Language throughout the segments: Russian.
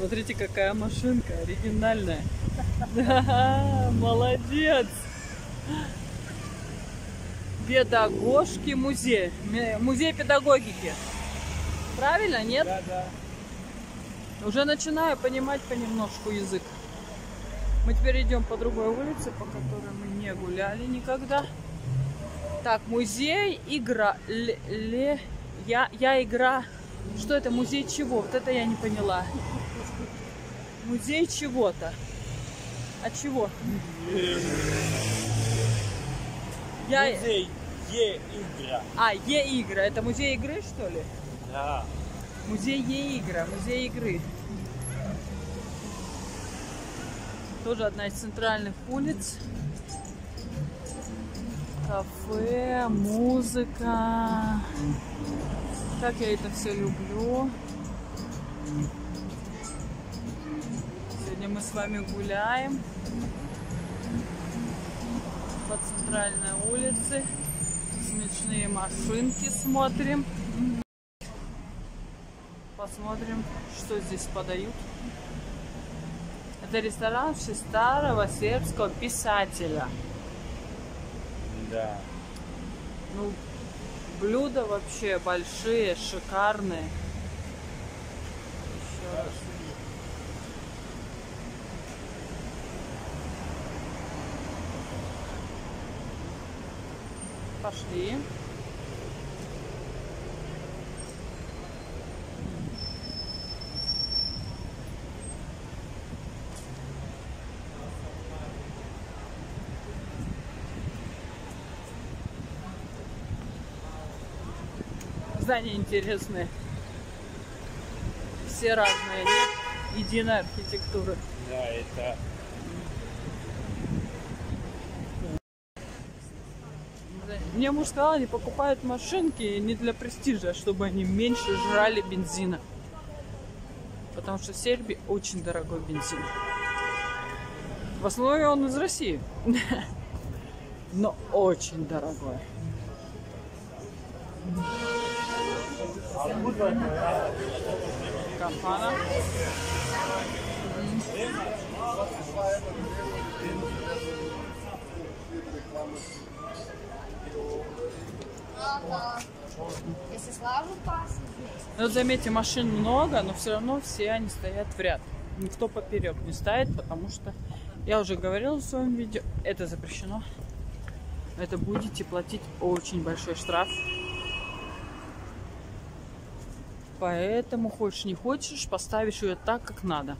Смотрите, какая машинка оригинальная. Да, молодец. Педагожский музей. Музей педагогики. Правильно, нет? Да, да. Уже начинаю понимать понемножку язык. Мы теперь идем по другой улице, по которой мы не гуляли никогда. Так, музей игра. Я игра. Что это? Музей чего? Вот это я не поняла. Музей чего-то. А чего? Музей Е-игра. А, Е-игра. Это музей игры, что ли? Да. Музей Е-игра. Музей игры. Тоже одна из центральных улиц. Кафе, музыка. Как я это все люблю. Сегодня мы с вами гуляем по центральной улице. Смешные машинки смотрим. Посмотрим, что здесь подают. Это ресторан в честь старого сербского писателя. Да. Ну, блюда вообще большие, шикарные. Еще раз. Пошли. Здания интересные. Все разные, нет единой архитектуры. Да, это... Мне муж сказал, они покупают машинки не для престижа, а чтобы они меньше жрали бензина. Потому что в Сербии очень дорогой бензин. В основном он из России. Но очень дорогой. Кафана. Вот заметьте, машин много, но все равно все они стоят в ряд. Никто поперек не стоит, потому что, я уже говорила в своем видео, это запрещено. Это будете платить очень большой штраф. Поэтому, хочешь не хочешь, поставишь ее так, как надо.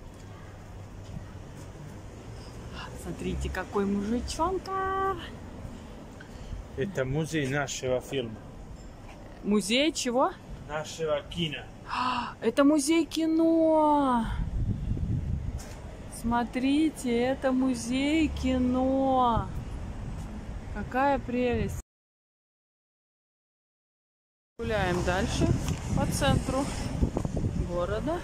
Смотрите, какой мужичонка! Это музей нашего фильма. Музей чего? Нашего кино. Это музей кино! Смотрите, это музей кино! Какая прелесть! Гуляем дальше по центру города.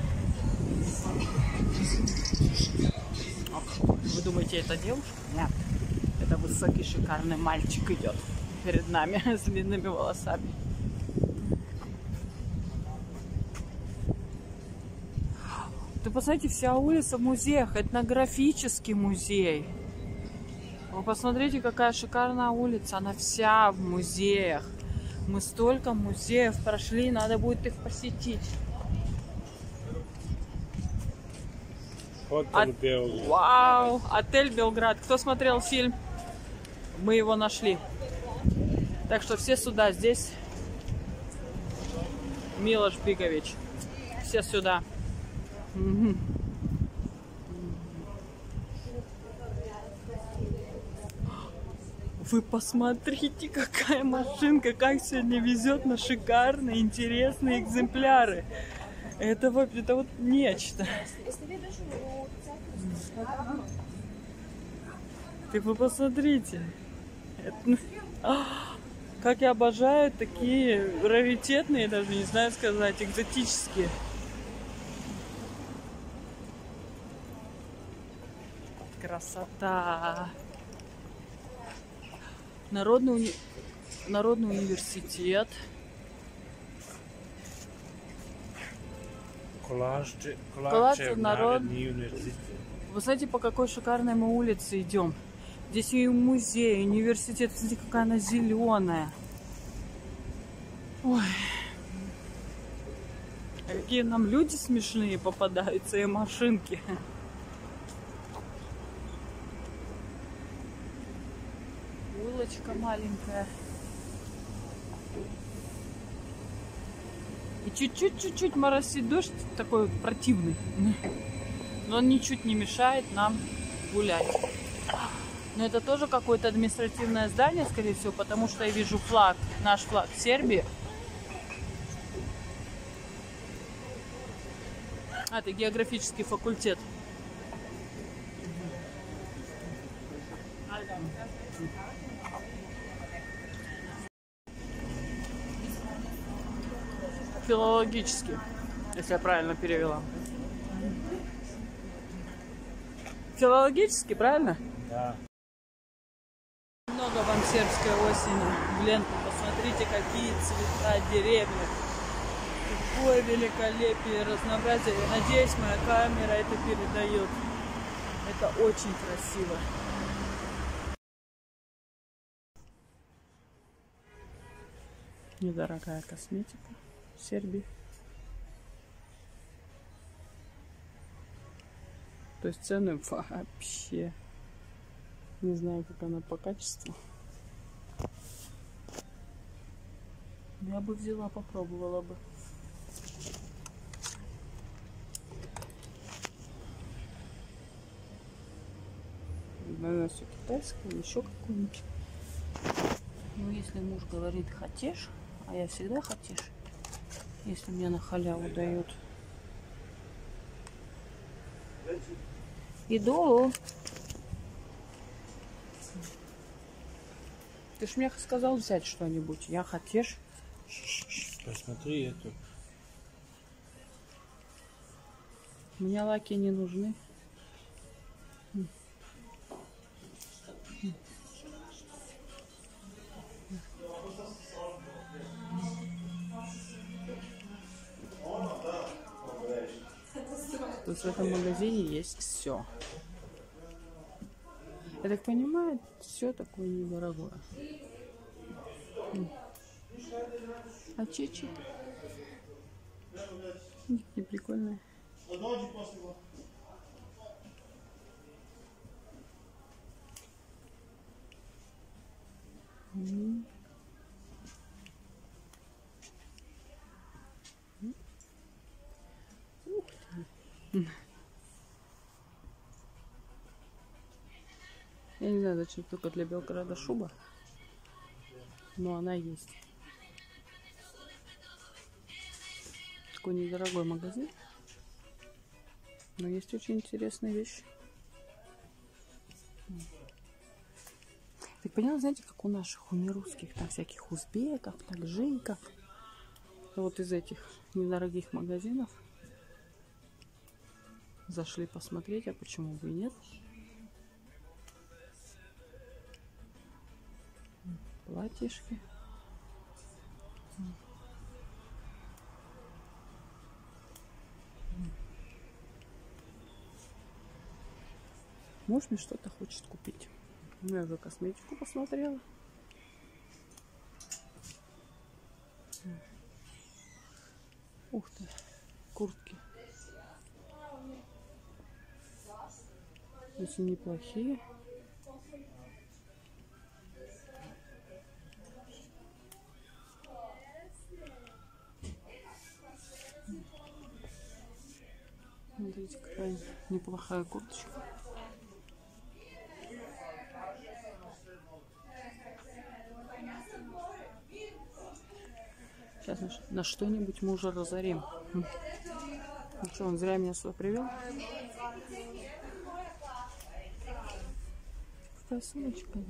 Вы думаете, это девушка? Нет. Это высокий, шикарный мальчик идет перед нами с длинными волосами. Ты посмотрите, вся улица в музеях. Этнографический музей. Вы посмотрите, какая шикарная улица. Она вся в музеях. Мы столько музеев прошли, надо будет их посетить. Отель Белград. Вау! Отель Белград. Кто смотрел фильм? Мы его нашли. Так что все сюда. Здесь Милош Бикович. Все сюда. Вы посмотрите, какая машинка, как сегодня везет на шикарные, интересные экземпляры. Это вот нечто. Ты вы посмотрите. Как я обожаю такие раритетные, даже не знаю сказать, экзотические. Красота. Народный университет. Kolače народ. Narodni univerzitet. Вы знаете, по какой шикарной мы улице идем? Здесь и музей, и университет. Смотрите, какая она зеленая. Ой. А какие нам люди смешные попадаются и машинки. Улочка маленькая. И чуть-чуть моросит дождь, такой противный. Но он ничуть не мешает нам гулять. Но это тоже какое-то административное здание, скорее всего, потому что я вижу флаг, наш флаг Сербии. А, это географический факультет. Филологический, если я правильно перевела. Филологический, правильно? Да. Много вам сербской осени. Блин, посмотрите, какие цвета деревьев. Какое великолепие, разнообразие. Надеюсь, моя камера это передает. Это очень красиво. Недорогая косметика в Сербии. То есть цены вообще не знаю, как она по качеству. Я бы взяла, попробовала бы. Наверное, все китайское, еще какое-нибудь. Ну, если муж говорит «хотишь», а я всегда «хотишь», если мне на халяву дают. Иду. Ты ж мне сказал взять что-нибудь. Я хотишь. Посмотри эту. Мне лаки не нужны. То есть в этом магазине есть все. Я так понимаю, все такое недорогое. А чечи? Не прикольные. Я не знаю, зачем только для Белграда шуба, но она есть. Такой недорогой магазин, но есть очень интересные вещи. Так поняла, знаете, как у наших, у нерусских, там всяких узбеков, таджиков. Вот из этих недорогих магазинов зашли посмотреть, а почему бы и нет. Платьишки. Муж мне что-то хочет купить. Я уже косметику посмотрела. Ух ты, куртки. Очень неплохие. Смотрите, какая неплохая курточка. Сейчас на что-нибудь мужа разорим. Ну что, он зря меня сюда привел? Какая сумочка.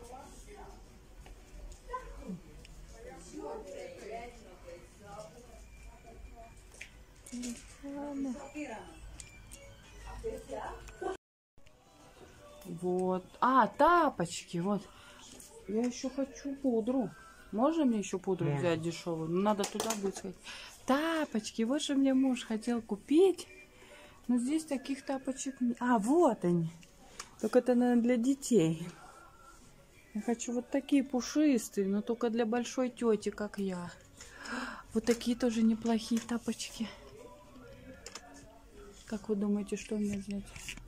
Вот. А, тапочки. Вот. Я еще хочу пудру. Можно мне еще пудру взять дешевую? Ну, надо туда будет сходить. Тапочки. Вот что мне муж хотел купить. Но здесь таких тапочек нет. А, вот они. Только это, наверное, для детей. Я хочу вот такие пушистые, но только для большой тети, как я. Вот такие тоже неплохие тапочки. Как вы думаете, что мне взять?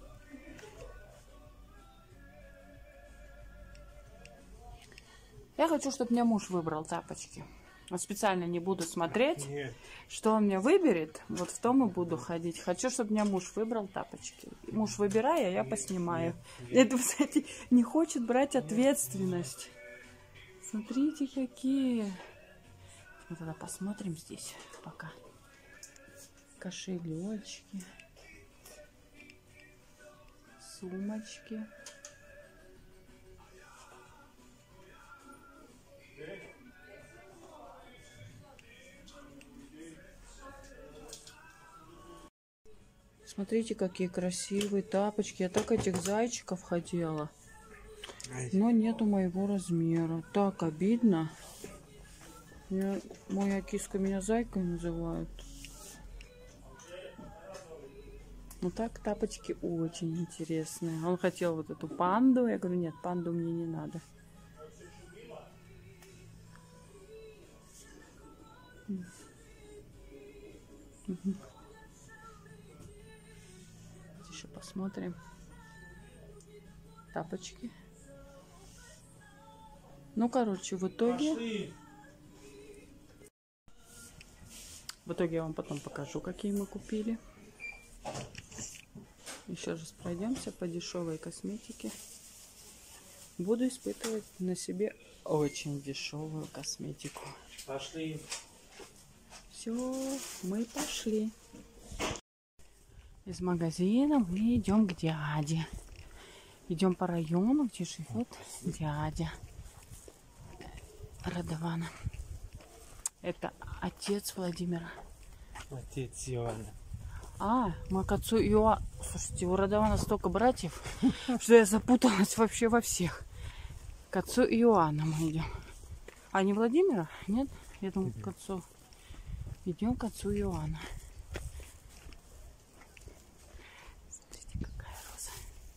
Я хочу, чтобы мне муж выбрал тапочки. Вот специально не буду смотреть, что он мне выберет. Вот в том и буду ходить. Хочу, чтобы мне муж выбрал тапочки. Муж выбирая, я поснимаю. Это, кстати, не хочет брать ответственность. Смотрите, какие. Мы тогда посмотрим здесь пока. Кошелечки. Сумочки. Смотрите, какие красивые тапочки. Я так этих зайчиков хотела. Но нету моего размера. Так обидно. Моя киска меня зайкой называют. Ну так, тапочки очень интересные. Он хотел вот эту панду. Я говорю, нет, панду мне не надо. Еще посмотрим. Тапочки. Ну, короче, в итоге я вам потом покажу, какие мы купили. Еще раз пройдемся по дешевой косметике. Буду испытывать на себе очень дешевую косметику. Пошли. Все, мы пошли. Из магазина мы идем к дяде. Идем по району, где живет дядя Радована. Это отец Владимира. Отец Иоанна. А, мы к отцу Иоанну. Слушайте, у Радована столько братьев, что я запуталась вообще во всех. К отцу Иоанна мы идем. А не Владимира? Нет? Я думаю, к отцу. Идем к отцу Иоанна. Смотрите, какая роза.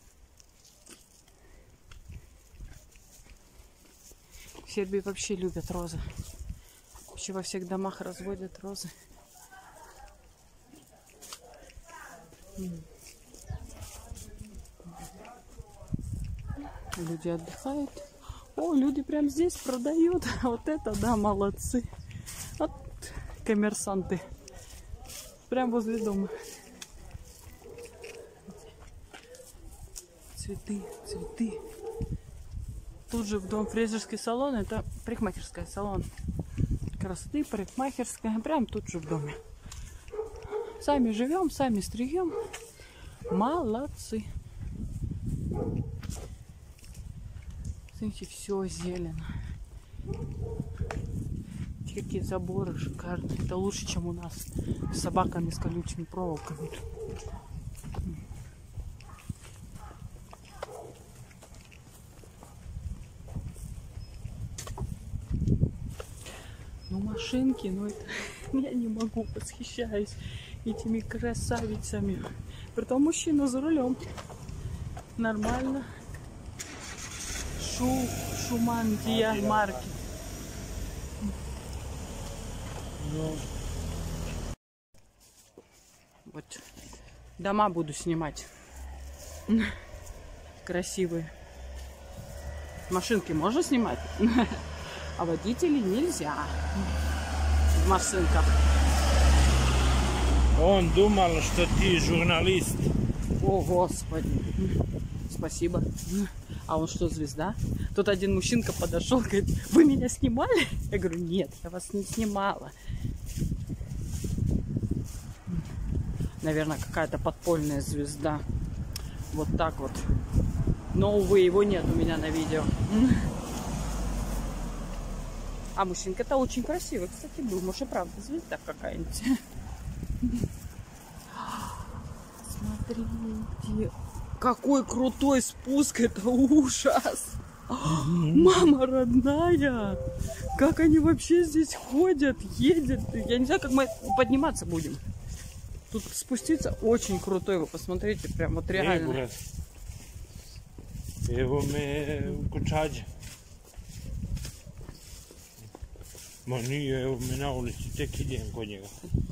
В Сербии вообще любят розы. Вообще во всех домах разводят розы. Люди отдыхают. О, люди прям здесь продают. Вот это, да, молодцы. Вот коммерсанты. Прям возле дома. Цветы, цветы. Тут же в дом фрезерский салон. Это парикмахерский салон. Красоты, парикмахерская. Прям тут же в доме. Сами живем, сами стригем. Молодцы. Смотрите, все зелено. Какие заборы шикарные. Это лучше, чем у нас с собаками с колючими проволоками. Ну, машинки, ну это я не могу, восхищаюсь этими красавицами. Притом мужчина за рулем. Нормально. Шумандия марки. Ну. Вот. Дома буду снимать. Красивые. Машинки можно снимать, а водителей нельзя в машинках. Он думал, что ты журналист. О, Господи. Спасибо. А он что, звезда? Тут один мужчинка подошел, говорит, вы меня снимали? Я говорю, нет, я вас не снимала. Наверное, какая-то подпольная звезда. Вот так вот. Но, увы, его нет у меня на видео. А мужчинка-то очень красивый, кстати, был. Может, и правда звезда какая-нибудь. Смотрите. Какой крутой спуск, это ужас. Мама родная! Как они вообще здесь ходят, едят? Я не знаю, как мы подниматься будем. Тут спуститься очень крутой, вы посмотрите, прям вот реально. Evo me kočađe. Ma nije, evo me na ulici, tek idem kod njega.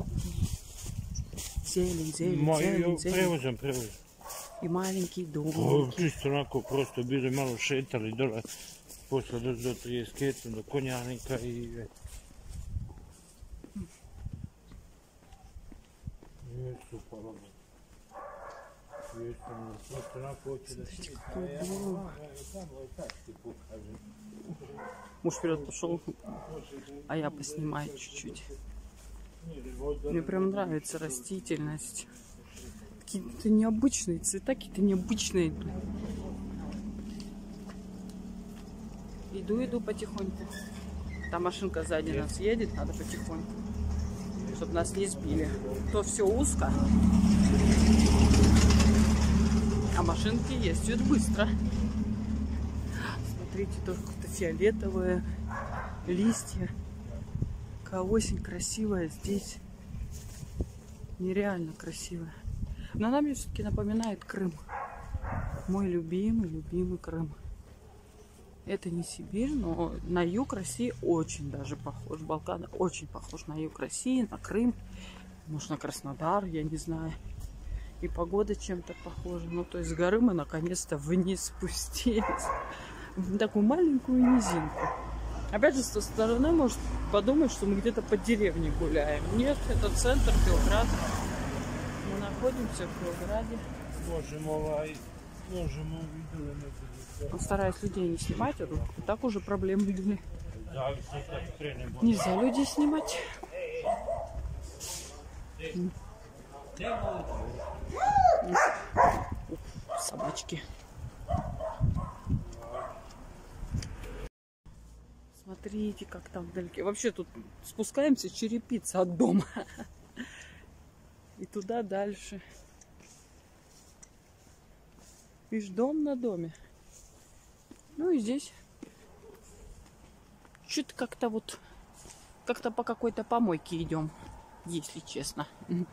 Зелень. Prevozam. И маленький дом. Čisto onako, prosto bili malo šetali dole. Posle doći do 30 do Konjanika i eto. Jesu, hvala Bogu. Просто onako hoće da šeta. Муж вперед пошел, а я поснимаю чуть-чуть. Мне прям нравится растительность. Какие-то необычные цвета, какие-то необычные. Иду потихоньку. Там машинка сзади нас едет, надо потихоньку, чтобы нас не сбили. То все узко, а машинки ездят быстро. Смотрите, только фиолетовые листья. Какая осень красивая здесь. Нереально красивая. Но она мне все-таки напоминает Крым. Мой любимый Крым. Это не Сибирь, но на юг России очень даже похож. Балканы очень похож на юг России, на Крым. Может, на Краснодар, я не знаю. И погода чем-то похожа. Ну, то есть с горы мы наконец-то вниз спустились. В такую маленькую низинку. Опять же, со стороны может подумать, что мы где-то по деревне гуляем. Нет, это центр Белграда. Мы находимся в Белграде. Он стараюсь людей не снимать, а тут и так уже проблемы были. Нельзя людей снимать. Собачки. Смотрите, как там вдалеке. Вообще тут спускаемся, черепица от дома. И туда дальше. Видишь, дом на доме. Ну и здесь чуть как-то вот, как-то по какой-то помойке идем, если честно.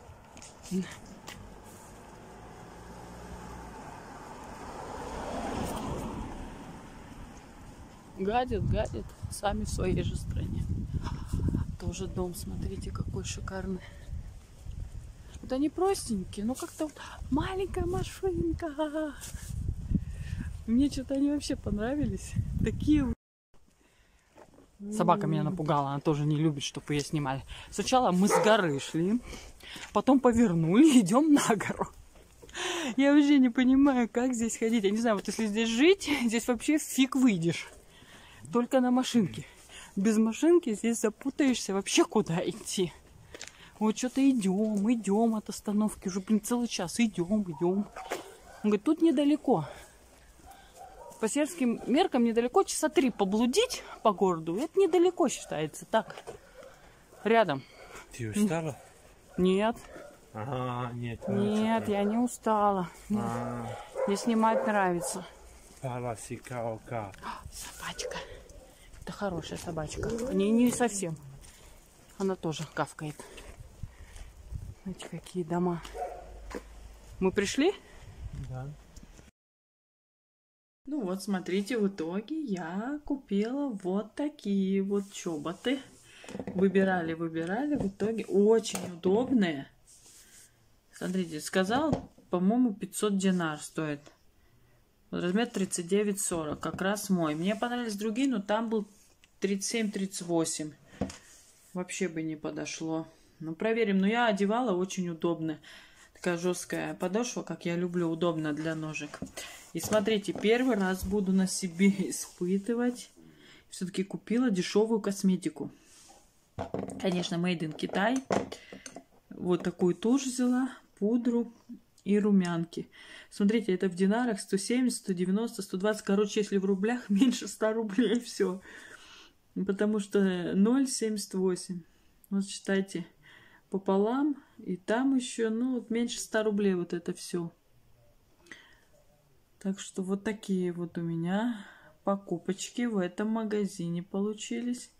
Гадят, сами в своей же стране. Тоже дом, смотрите, какой шикарный. Вот они простенькие, но как-то вот маленькая машинка. Мне что-то они вообще понравились. Такие. Собака меня напугала, она тоже не любит, чтобы ее снимали. Сначала мы с горы шли, потом повернули, идем на гору. Я вообще не понимаю, как здесь ходить. Я не знаю, вот если здесь жить, здесь вообще фиг выйдешь. Только на машинке. Без машинки здесь запутаешься, вообще куда идти. Вот что-то идем от остановки. Уже, блин, целый час идем. Он говорит, тут недалеко. По сельским меркам недалеко, часа 3 поблудить по городу. Это недалеко считается, так. Рядом. Ты устала? Нет. Ага, нет. Нет, я не устала. Мне снимать нравится. Собачка. Это хорошая собачка. Не совсем. Она тоже кавкает. Смотрите, какие дома. Мы пришли? Да. Ну вот, смотрите, в итоге я купила вот такие вот чоботы. Выбирали. В итоге очень удобные. Смотрите, сказал, по-моему, 500 динар стоит. Размер 39-40, как раз мой. Мне понравились другие, но там был 37-38. Вообще бы не подошло. Ну, проверим. Но я одевала, очень удобно. Такая жесткая подошва, как я люблю, удобно для ножек. И смотрите, первый раз буду на себе испытывать. Все-таки купила дешевую косметику. Конечно, made in Китай. Вот такую тушь взяла, пудру и румянки. Смотрите, это в динарах 170, 190, 120. Короче, если в рублях, меньше 100 рублей, все. Потому что 0,78. Вот считайте, пополам. И там еще, ну, вот меньше 100 рублей вот это все. Так что вот такие вот у меня покупочки в этом магазине получились.